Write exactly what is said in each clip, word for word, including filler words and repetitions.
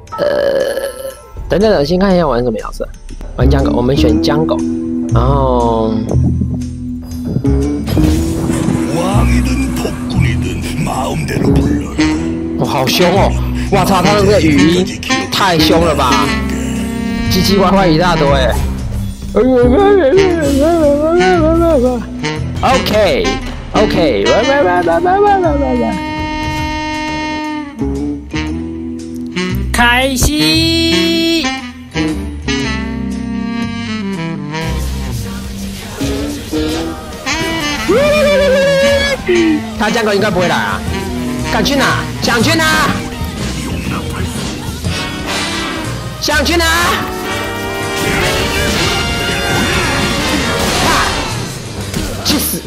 呃，等等等，先看一下玩什么角色。玩江狗，我们选江狗，然后。哇，好凶哦！哇操，他的这个语音太凶了吧，奇奇怪怪一大堆。OK OK， 开心。他江狗应该不会来啊！敢去哪？想去哪？想去哪？啊！去死！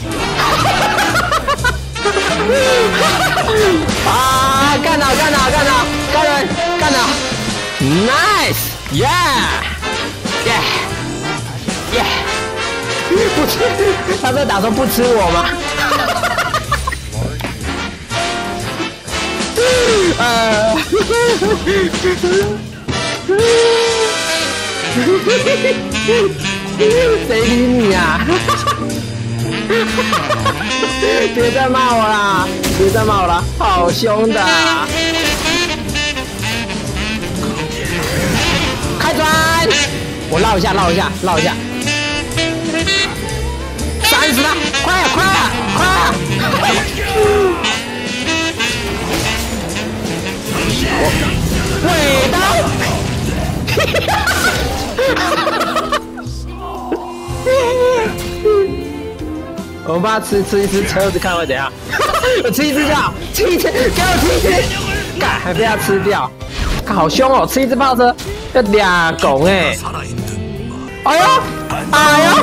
啊！干倒干倒干倒干人干倒 ！Nice yeah yeah yeah！ 不吃，他在打算不吃我吗？呃，谁理你啊？别再骂我啦！别再骂我啦！好凶的、啊！开砖！我绕一下，绕一下，绕一下！闪死他！快啊，快啊，快啊！尾刀！我们帮他吃吃一吃车子，看会怎样？我吃一只就好，吃一只，给我吃一只！干，还被他吃掉！好凶哦！吃一只炮车要俩拱哎！哎呦，哎呦！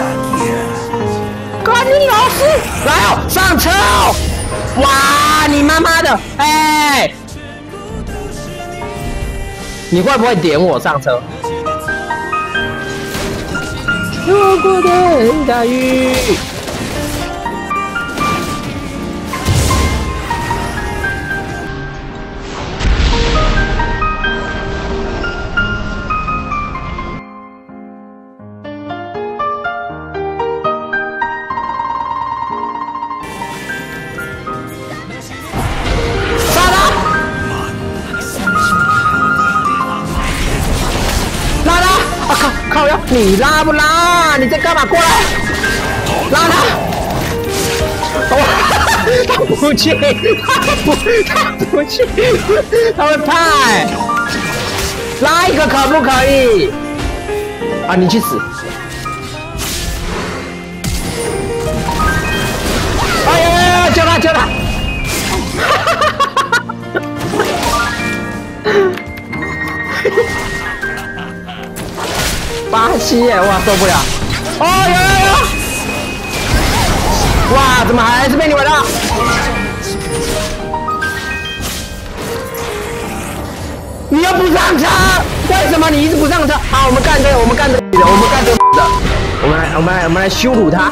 关你老师！来哦，上车哦！哇，你妈妈的！哎、欸！你会不会点我上车？路过的大雨。靠呀！你拉不拉？你在干嘛？过来！拉他！哦，他不去，他不，他不去，他会派。拉一个可不可以？啊，你去死！哎呀呀！救他！救他！巴西耶！哇，受不了！哦有有有！哇，怎么还是被你玩到？你又不上车，为什么你一直不上车？好，我们干这个，我们干这个，我们干这个的，我们来，我们来，我们来羞辱他！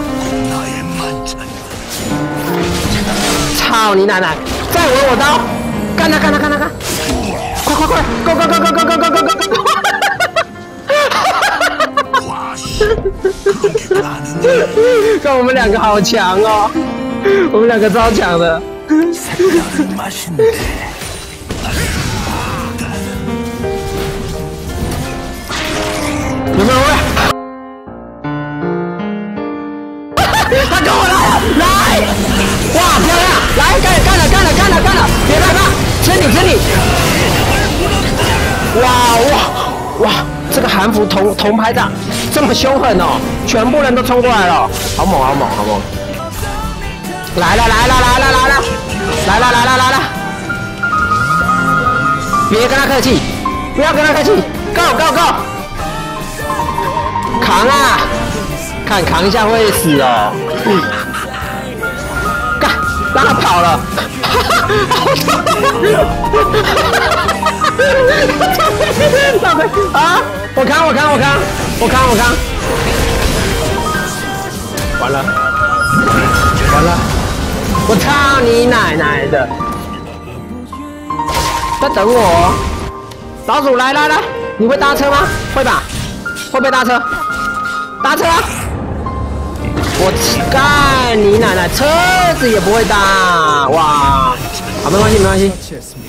操你奶奶！再吻我刀！干他，干他，干他，干！快快快，go go go go go go go go go！ 看我们两个好强哦，我们两个超强的。有没有位？他跟我来了，来！哇，漂亮！来，干了，干了，干了，干了，干了！别害怕，吃你，吃你！哇哇哇！这个韩服铜铜排长这么凶狠哦，全部人都冲过来了，好猛，好猛，好猛！来了，来了，来了，来了，来了，来了，来了！别跟他客气，不要跟他客气 ，Go Go Go！ 扛啊！看扛一下会死哦。嗯，干，让他跑了。啊！我扛，我扛，我扛，我扛，我扛。完了，完了！我操你奶奶的！在等我。 老鼠来来来，你会搭车吗？会吧？会不会搭车？搭车啊！我干你奶奶，车子也不会搭，哇！好，没关系没关系。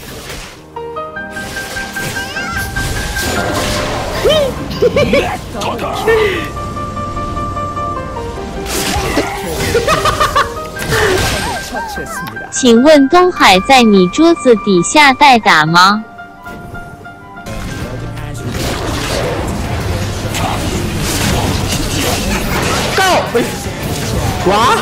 请问东海在你桌子底下代打吗？ 哇！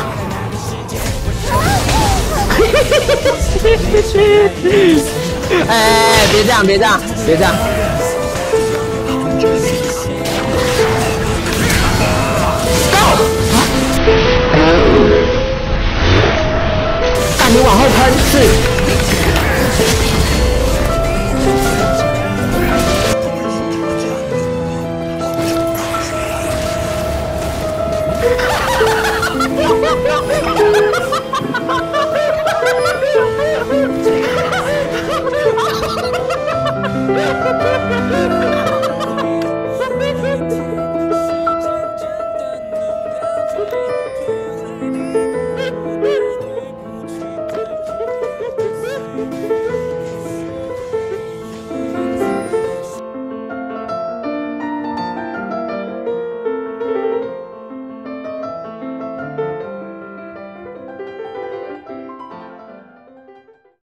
哎，别这样，别这样，别这样！干，你往后喷，是